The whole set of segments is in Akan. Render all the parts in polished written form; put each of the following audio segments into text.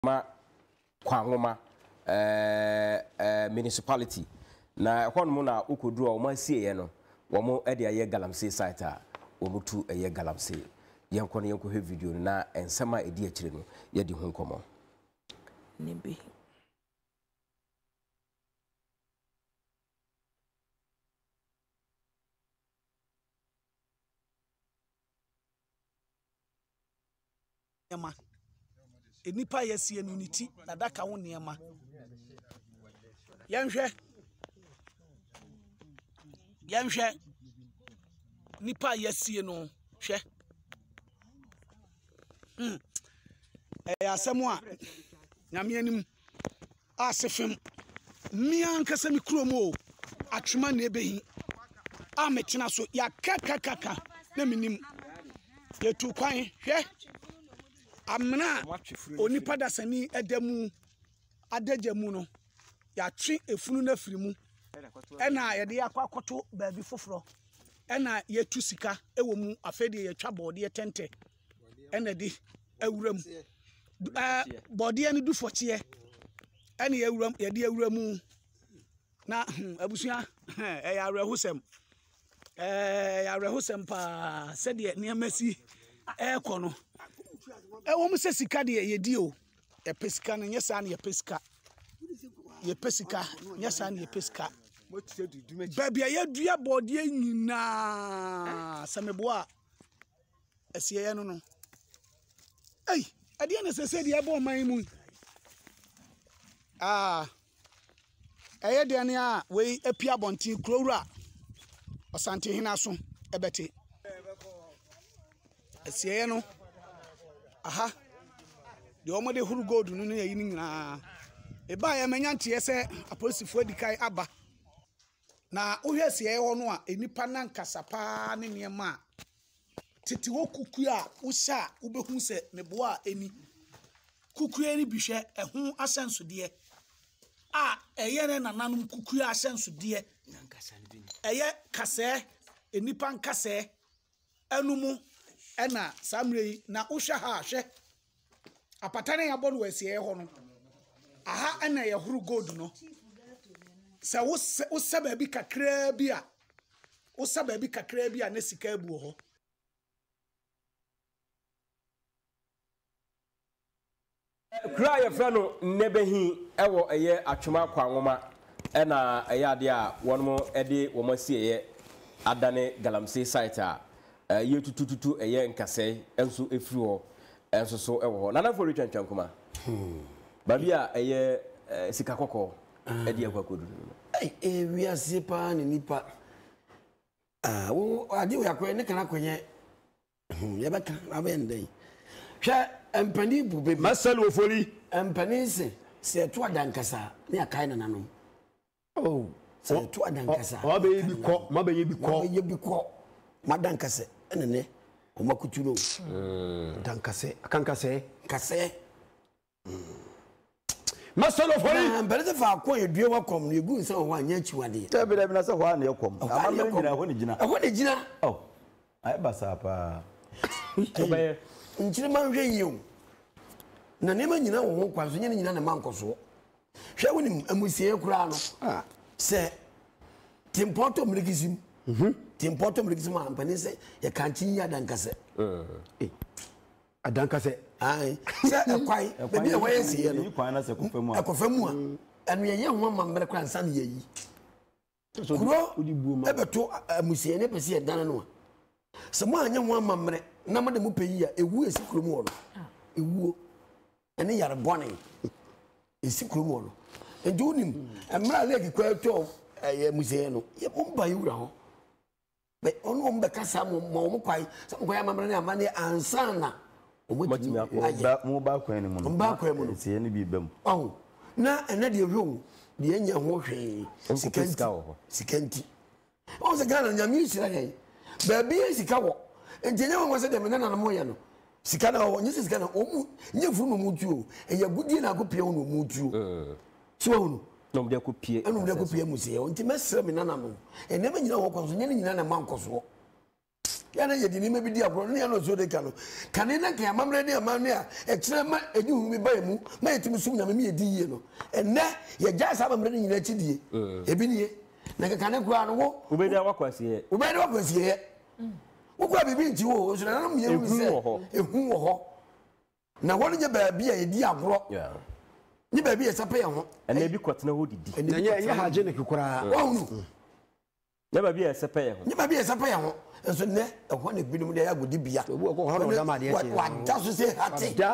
ma Kwanwoma municipality na hono na ukoduru o ma sie no wo mo e de aye Galamsey site a wo mutu aye Galamsey yenko ne yenko he video na ensema edi akire no ye di ho nkomo nibi ema enipa yesie no niti na daka wo niema yenhwe nipa yesie no hwe asemu a nyame anim asefem mia nkasa mi kromo Atwima na ebehi a metena so ya kakakaka na minim yetu kwan hwe amna onipa dasani edemu adagyamu no ya twe efunu na firimu ena ye de akwakoto baabi foforo ena yetu sika ewo mu afede ye twa bode tente ena di awuram bode ne du foche ena ye awuram ye de awuramu na abusua ya rehusem ya rehusem pa sede ne amasi ekono ewo mu se sika de ye di o e pesika no nyesa na ye pesika nyesa na ye pesika baby ye dua bode nyina sameboa esie no no ei ade na sese de ebo man mu eye de ne a we apia bontin krowura osante hina so ebete esie no aha de omo de huru gold no no yayi nyina eba ya manyante ese apolisifu edikai aba na ohwese ye ho no a enipa na nkasa pa ne niema titi wo kuku a usha ubehu se meboa eni kuku eni bihwe ehu asenso de a eye ne nananum kuku a asenso de eye kase enipa nkase enumu ena samrei na usha ha hwe apatane ya bodu wese ye ho no aha ena ye huru gold no se wo sababi kakra bi a na sika abu ho kra ye fra no nebehi ewo eye Atwima Kwanwoma ena eye ade a wonmo ede wo masie ye adane Galamsey site a ye tutututu eye nkase enso efiri ho enso so ewo ho nana for retwantwan kuma babi a eye sika kokko ede akwakodu wiase pa ne nipa wo ade wo yakwe ne kana kwenye ye beka abendai hwe empani bube masal wo foli empani se to adankasa ne akai na nanom se to adankasa obe bi ko madankase enene o makuturo dankase akankase kase masalo fori mbere fa ko edue wakom ne egu nse ho anya chiwade tabe da na se ho an yekom amamre nyina ho ne gina ai basa pa obe nchiri manhwe yiu na nema nyina wo ho kwaso nyina na mankoso hwe wonim amusie kura no se timpoto mrigisim timpoto mrigisim ampani se ya kanchi ya dankase adankase ai se ekwai bebi e waye ye no kwan na se kofamu a anu ye ho mamre kura nsa ne yi kuro ebeto amusie ne pese dan no se mo anya ho mamre na mo de mo peyi a ewu esikro mu ono ewu ene yare bone esikro mu ono endunim emra legi kwa to ye musie no ye bomba yura ho be ono mbe kasa mo kwai se mo kwai mamre ne amane ansana omotimi mo ba kwan ni mo mba kwan mu no tie ne bi bam na ene de hwo de enya ho hwe sikanti o se Ghana nyame sira ye ba bi sika wo enjenya wo se de me na mo ye no sika na wo nyi sika na omu nye furu no mutu o eya gudie na akopie wo no mutu so wo no mde akopie enu mde akopie musie o nti mesere me na no ene me nyina wo kwanso nyina na mankoso yana ye di ni me bi di agro ne no so de ka no kane na ka amamre ne amamre a e kire ma eji hu mi ba mu ma yetimi sum na me ye di ye no enne ye ja sa amamre ne nyina chi die ebi ni ye na ka kane kura no wo ubedi awakwasi ye wo kwa bibi nti wo so na no me ye hu se ehu wo ho na won nye ba bi a ye di agro ni ba bi ye sape ye ho ene bi kwatena ho didi nye haje ne kukura wo nu ne ba bi ye sape ye ho ni ba bi ye sape ye ho enso ne ehwo ne binum de ya godi bia obu ko ho no da ma de e wa da so se hati da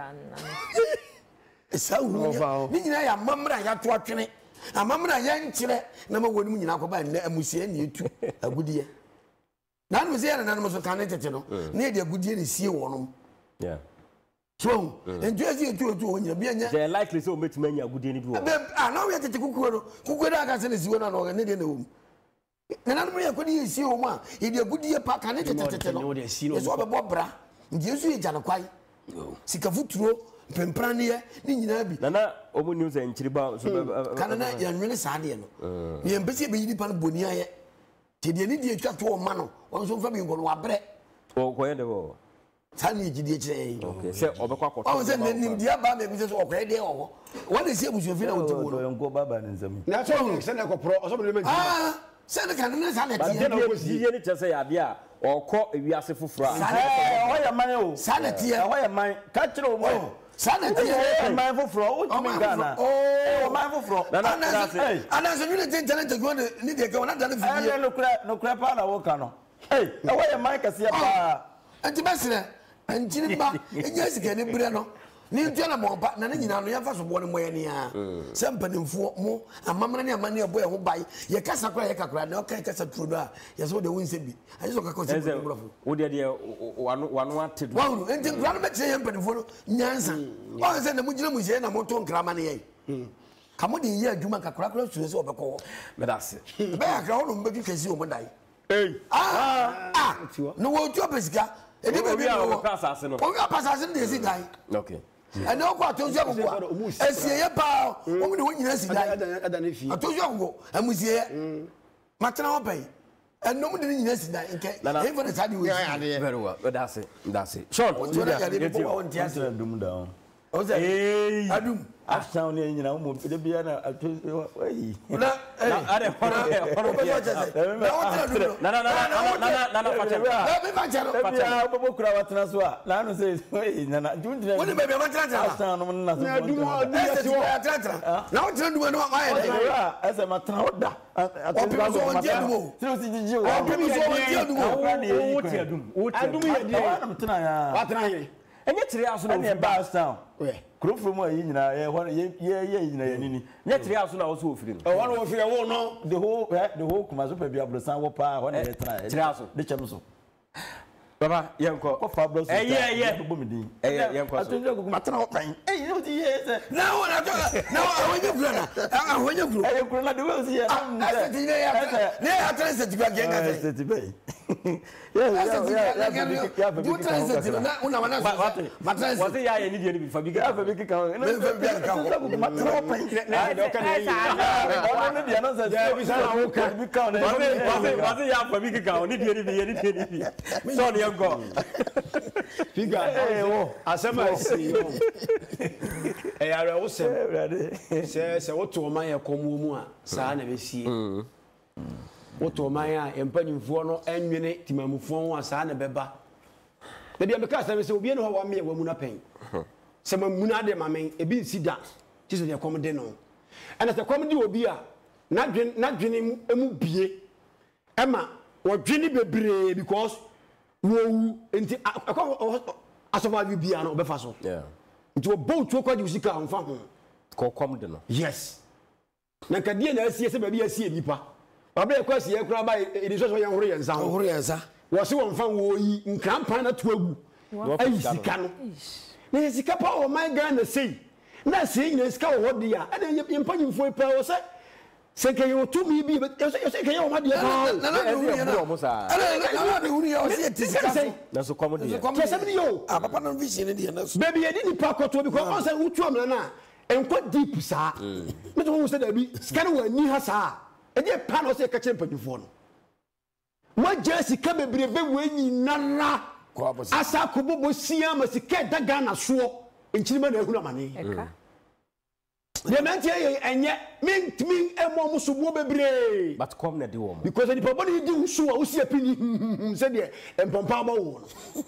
esa uru ni nyina ya mamra ya to atwene amamra ya nkyere na ma woni nyina akoba ne amusie ne etu agudie na no se ya na no so kan tete no ne de agudie ne sie wonom so enjo esi etu o nyina bia nya they likely so meet manya agudie ni bi wo na we tete kukuo da aka se ne siwo na no ne de na wo na no me yakodi esi o ma e de agudie pa kan tete no eso obebo bra nje esu eja na kwai sika futuro pemprane ye ni nyina bi na omu news enchiri ba so kana na ya nwene saade no ye mpese be yidi pa no boni aye te de ni die twa to o ma no won so fa bi ngono wabre o ko yende bo tani ejidi ekire okay se obekwa akoto o se nim dia ba me bi se o kwa de o won de se abusu fi na o ti wo no ngo baba ne nsam na so se na ko pro o so me se na kana na saade ti ye ni chese ya bia okọ ewiase foforo ho ya man o saade ti ho ya man ka kire o mo saade ti e man foforo o ti mi Ghana o man foforo ana so ni te talent go ni de ka wona da na fi ye no kura pa na wo ka no eh ho ya man ka se ya pa anti basira anti ba enya sika ni bure no ni ntwana mo ba na nyina no ya fa so bo ne moye ne a se mpanimfo mo amamra ne amane ebo ye ho bai ye kasa kora ye kakora na o kan kasa turo a ye so de wonse bi ayi so kakọ se brofo wo de wanu atedu wanu enti kora no betre ye mpanimfo no nyansa o se na mugina mu je na mo to nkrama ne ye kamo de ye adwuma kakora kora suwe se obekọ medase be akra ho no mbeki kesi o mo dai no wo tu pesika edi be bi o pasase no o pasase no de si dai okay and no kwa tozo agwo esie ye pa o mu de wonyina si dai atozo agwo amusie matena wo pai and no mu de nyina si dai nke e for the side we very well that's it Sean o to ya de bo won ti ase dum down o say adum after ne nyina mo de bia na ayi na are hono na facha bobo kura watena so a na no say na jundina woni be matena after no na so na dum na o tena dum no wa ese matena oda o so on dia dum tiro si jiji o adum ye die na matena ya watena ye enye tiri aso na ne ba town kurofo mu ayi nyina ye nyina ye nini nye tiri aso na wo so ofiri no won wo fire wo no the whole kumaso pa bia brosan wo pa ho na ye tena tiri aso de chem so baba yenko ko fa bro so bo mi din yenko so atunjo ko matena ho pan no ti ye se na wo na to na awonye kura na awonye kura kura na de we si ye ase ti ne ya transit ti gba genga te se ti be you transit na una wana so matransit wati ya ye ni die ni bi fa bi fa bi ka no matena ho pan na de ka ne ono ne dia no se bi sa na wo ka bi ka no wati ya fa bi ka ni die ni bi so ni yenko figa asema si yare wo se wo to man ye komo mu a saa na be sie wo to man a empanimfo no enwene timamufo ho a saa na beba na dia me ka sa me se obi ne ho wa me wa mu na pen se mamuna de mamen ebi nsida tise de kom de no ana se kom de obi a na dwene emu bie ema wo dwene bebre because wo enti asofa bi bia no obefa so nti wo boat wo kwaji usika onfa ho ko kom de no yes na kadie na asie se ba bi asie nipa ba be kwasi ye kura ba edi so ye horo ye nsa wo se won fa wo yi nkrampa na to agu ayi sika no na sika pa o my Ghana sei na sei na sika wo de ya na ye mpanyimfo pa wo se se ke yo tu mi bi yo se ke yo ma de na de huni ya o se tisika na so kom de ya ke se bi yo papa no vision de na so baby ye di nipa koto bi ko on se wutu amna na enko deep sa me to wo se da bi sika no wa ni ha sa e de pa no se ka che mpanyimfo no mo jesi ka bebrebe wenyi nana asa kobobo sia masika da Ghana so enchirima na ehunu amane the man say enye min emo musubo bebre but come na di wo because the people dey do so o si apini say de empompa ba wo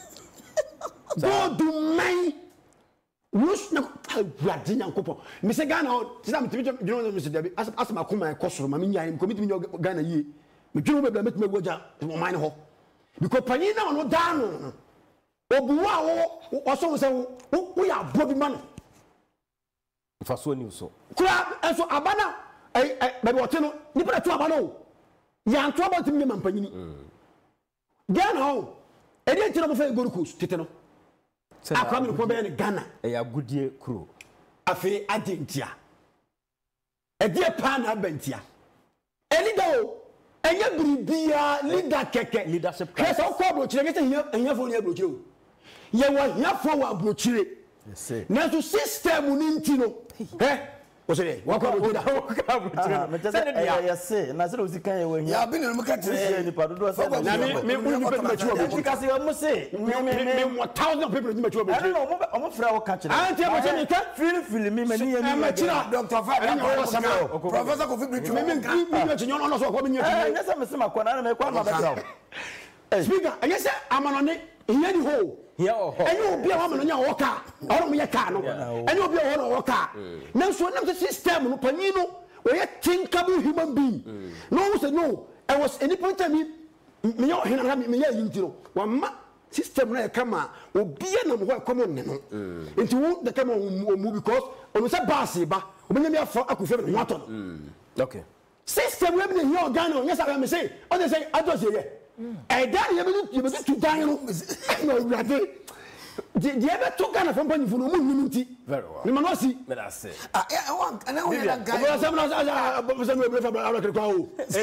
go do man wus na awurade nyankopɔ me say Ghana ti na me no me say debi asma kuma ekosoro ma me nyaa me committee me Ghana yie me dwunu be bla me woja mo man ho because panyin na no da no obuwa wo so say wo ya bobi man faso ni so kura enso abana be wote no ni pere to abana o ya nto about me man panyini Ghana ho edi tiro mo fe Gold Coast tete no akwa me ko be ne Ghana ya gudie kuro afi agentia edi pa na bentia eni do enye bribia leader keke leadership class so ko abrochire ke enye fo ni abrochire o ye wo hia fo wa abrochire na so system ni ntino o say wa ko abrochire ya say na say o si kan ye wo hia ya bi ne mo ka tire ni padodo say na me ni pe ma chiwo abrochire because you mo say me 1000 people ni ma chiwo abrochire no mo fra wo ka kire anti abrochire ni ka feel me mani ye ma chira Dr. Fabio Professor Kofi Britu me mi chinyo no so ko me nyati nya say me se makona na me kwa ma background speaker anya say amanone hiya ni ho here or enye obi a wa mano nya wo ka oro mo ye ka no enye obi a wo ka na so na system no panyin no o ye thinkable human being no say no I was any point time me yo hina me ye yinti no wa ma system na e kama obi na mo ho common ne no enti wo de kama o mu because o no say bass ba o be nya afa akufe no wato no okay system we be here Ghana yes I me say o dey say ados ye dan ye be tu dan no rade the ever to Ghana from Panyifu no mu nti very well ni mano si me that say I want and I want that guy o say no say we fa bra kwa o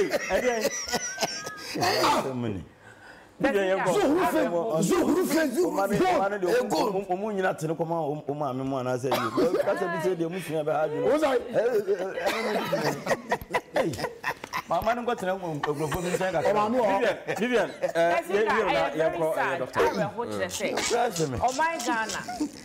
money Omu nyina tene koma o ma me mu ana say you ka say bi say de mu fia ba ha ju o say mama no got tene oglofo mi say ka Vivian doctor oh my Ghana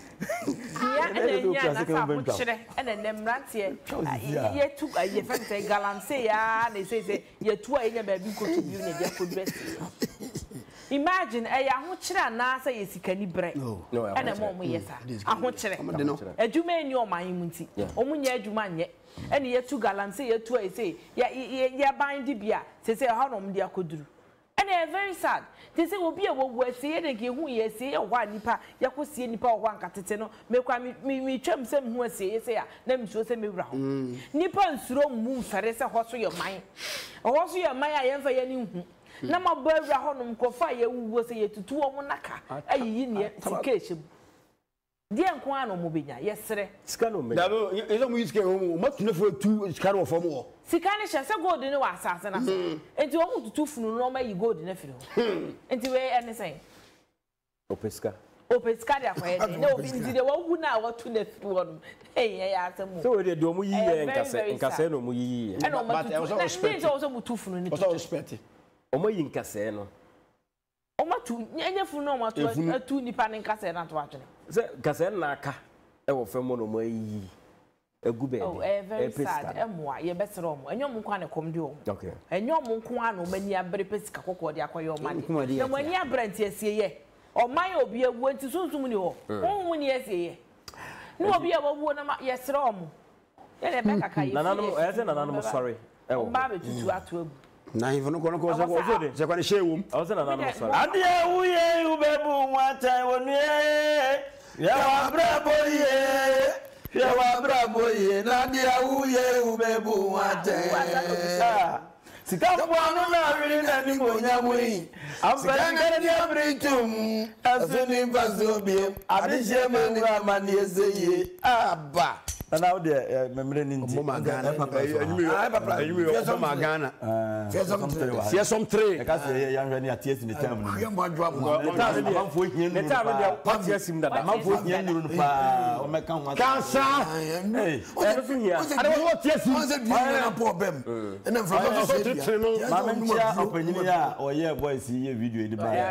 ya na fa ho kire ene nemrantie ye tu ye fa say Galamsey ya na say ye tu a enya ba bi ko tu bi na dia ko dress imagine ya ho kire na say ye sikani bre ene mo yesa aho kire adwuma eni o man mu nti o mu nya adwuma nye ene ye tu Galamsey ye tu a say ya bind bia say ha no mo dia koduru ene very sad they say obi a wo asie de ke hu ye asie ho anipa yakosie nipa ho ankatete no mekwa mi twam sem hu asie ye say ya na mi so se mewura ho nipa nsuro mu mfere se ho so ye man ho so ye man a ye mfa ye ni hu na mabawura ho no mkofa ye wuwo se ye tutu wo mo naka ayiyi ne tikehye die nko ano mo benya yesere sika no me dabo ezo mu yiske ho mo tune fo tu sika no fo mo sika ne hye se gold ne wa asase na so enti wo mu tutu funu no ma yi gold na firi ho enti we ene sen opeska dia kwa ye ne obi ndi de wo hu na wo tu na firi ho no ya asemu so we de o mu yiye nkase no mu yiye ene o ma tutu na respect o so mu tu funu ni o so respect o ma yi nkase no o ma tu enye funu no ma tu nipa ne nkase na to atwene se nkase na aka e wo fem no mo yi egube oh very sad emwa ye betero mo enyo mo kwa ne kom de o okay enyo mo nko ano mani abre pesika kokko de akoye o mani na mani abranti asie ye o man obi awu anti sunsun ni ho won ni asie ye ni obi awu na ye sere o mo ye le be kaka ye nananum e se nananum sorry e wo ba be tutu atu agu na hivo no kono se kwa ne shewum I was nananum sorry ade uye ubebu nwata wonu ya wa brabo ye na dia uye ubebu nwata sika kwanu na wiri na ni monya mui amfani ngani abritum asuni bazobi adije manu amani ezeye aba now the memory in Ghana. Ghana. Fear some three. I can't say young Rennie at tears in the town. The time parties him that I'm for you or make cancer. Hey, I don't want yes, poor Bem. And then from Mamma opening or yeah, boys, see a video in the bar.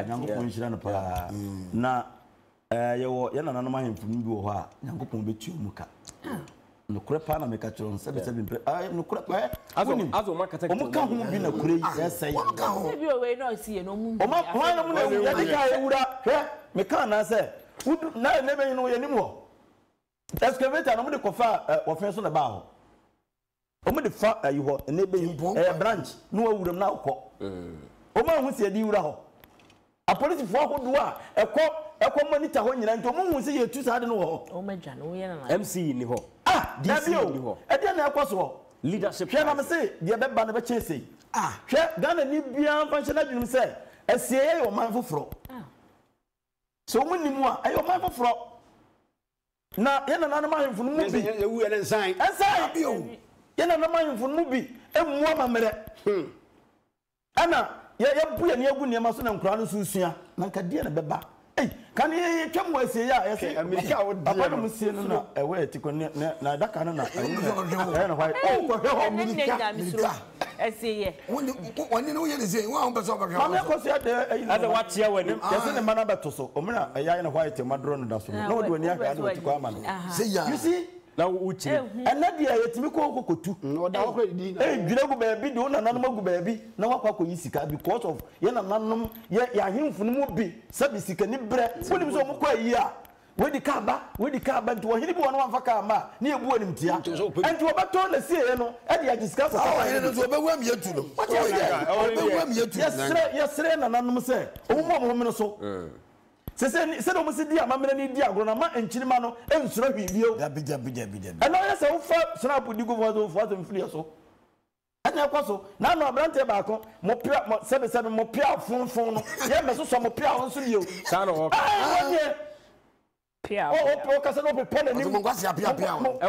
Now, you are not mind from you, young couple be too muka. No crap, I make a chance. I am no crap. I don't have a market. I'm coming in a crazy. Yes, I away no see no moon. Why would I? Mecana say, would not never know anymore. Excavator, I'm going to confer offense on the bow. Only the fact that you want a neighboring branch, no would have now call. Oma who said you are a police for who are a cop, a community when you're to see you 200 no. Oh, my John, MC in the hall. Ah, that's you. I didn't have possible leadership. Shall I say, the other band of a chasing? Ah, Ghana need beyond functional himself. A CA or mindful fraud. So when you want, I am mindful fraud. Now, you're not a mind for movie. You will sign. And sign you. You're not a mind for movie. And woman, Anna, you're putting your good name and crown Susia, like a dear Beba. Hey, can you come with say, I say, I mean, I would see a way to connect that kind of I see. When you know you say, one person of a watch here when there's a man about to so, Omina, a young white, a madron, that's no one you to see. Now, which and that year, it's me call Cocotu. No, hey, Girago baby, don't an animal baby, no Paco Isica because of Yanam, ya him from Mubi, Sabisica, Nibre, when he was on Muquia. Where the car back to a hidden one for Kama, near Boarding Tia, and to a baton, the sea, and I discussed how I didn't overwhelm you to them. Yes, sir, and anonymous say, oh, woman or so. Said almost the Mamma Diagronama and Chilimano and Srabi. And I said, oh, Snap would you go for them free or so. And now, also, now, no brand tobacco, Mopia, 77 Mopia phone, yes, some Mopia on you. Son of Pia, oh, Casanova, pen and you was a Pia.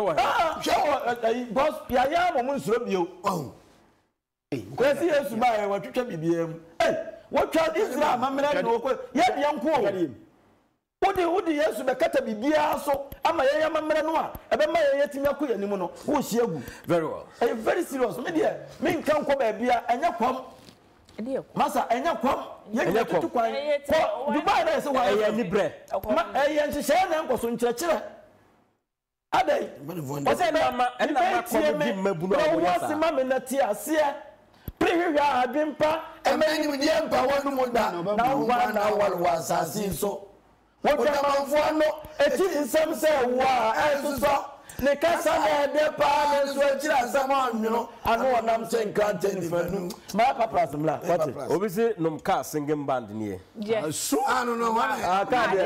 Boss, Yaya, woman's review. Oh, where's the answer by what you can be? Hey, what child is that, Mamma? Yet, young poor. What do you yes to the Catabia? So, I'm a young man, a man yet in your queer anymore. Who's you? Very well. I'm very serious, my dear. Mean come come beer and your come. Massa and your come. You to quiet. You buy this away any bread. A Shannon was in church. Are they? What's a mamma and what's the mamma in the tea? See, Priya, Bimpa, and many with the emperor one now one hour was as so. What am I for? Some say, wow, as so. The Casa de Parents were someone, you know, I know what I'm saying, can't tell you. My papa's black. Obviously, no car singing band near. Yes, so I don't know why. I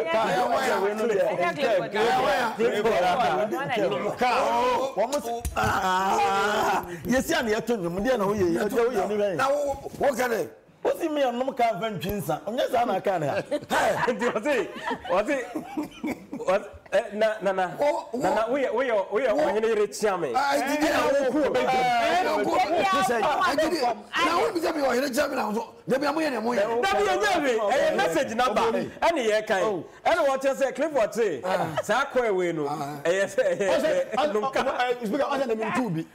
can't. Yes, I'm here to them. Now, what can I? What's in me on no car vengeance? Yes, I can't. Hey, what? Nana, we are one rich yammy. I did message number. Any year kind. And what you say, Cliff, what say? Sakwe, we know. Yes,